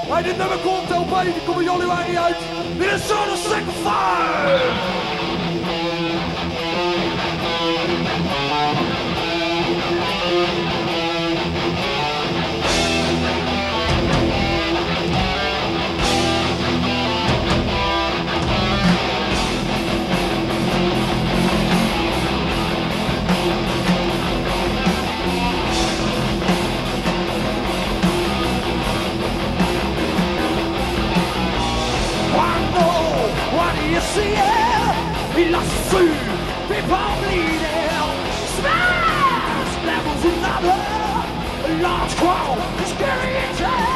Hey, dit nummer komt LP, die komt in januari uit. Dit is Son of Sacrifice! You see it, he lost his food, people bleeding, smash, levels another, a large crowd, scary angel.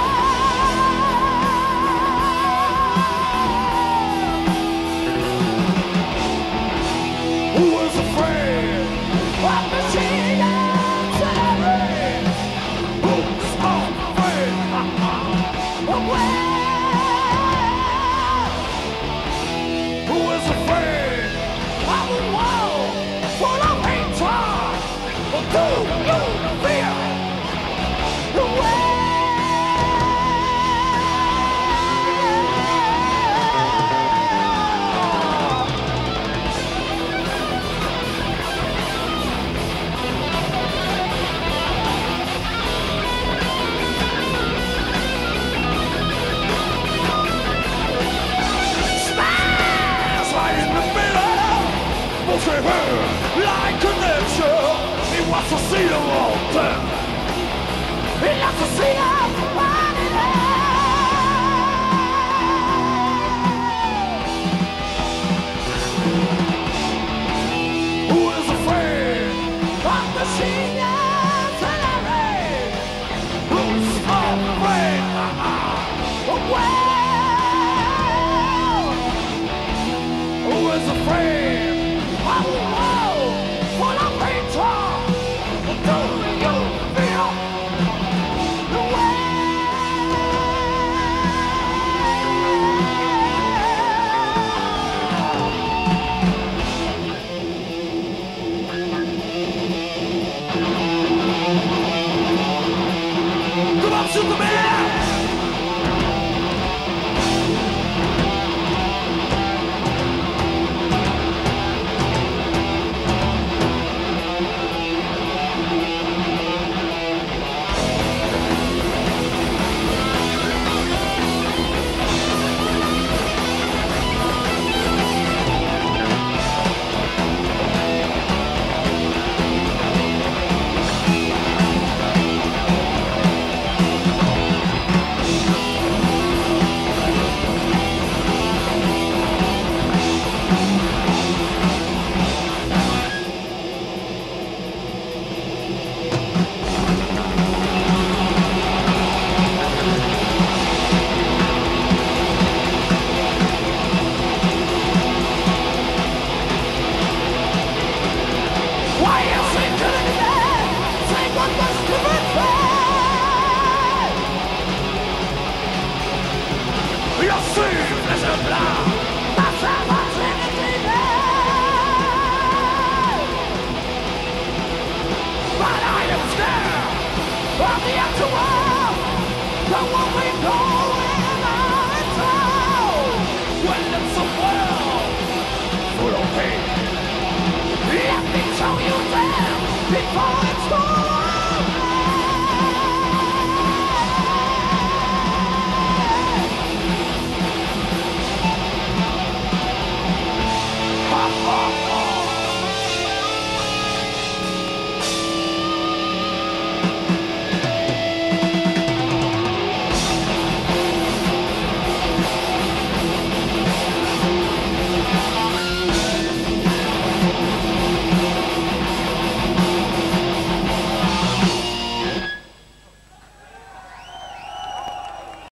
Who was afraid of machine guns and rings? Who's afraid of where? Do you fear the way? Smash right in the middle, bullshit like connection. He wants to see the world turn. He loves to see everybody there. Who is afraid of machine guns and array? Who's afraid of well? Who is afraid of the world full of hatred? Do you feel the way? Come on, Superman! Before